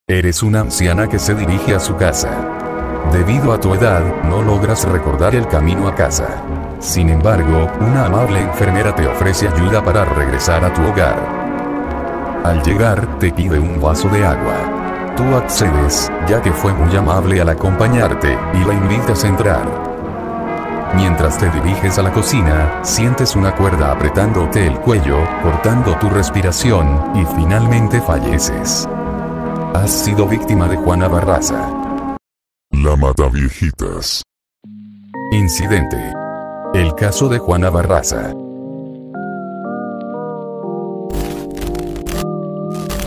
Eres una anciana que se dirige a su casa. Debido a tu edad, no logras recordar el camino a casa. Sin embargo, una amable enfermera te ofrece ayuda para regresar a tu hogar. Al llegar, te pide un vaso de agua. Tú accedes, ya que fue muy amable al acompañarte, y la invitas a entrar. Mientras te diriges a la cocina, sientes una cuerda apretándote el cuello, cortando tu respiración, y finalmente falleces. Has sido víctima de Juana Barraza. La Mataviejitas. Incidente. El caso de Juana Barraza.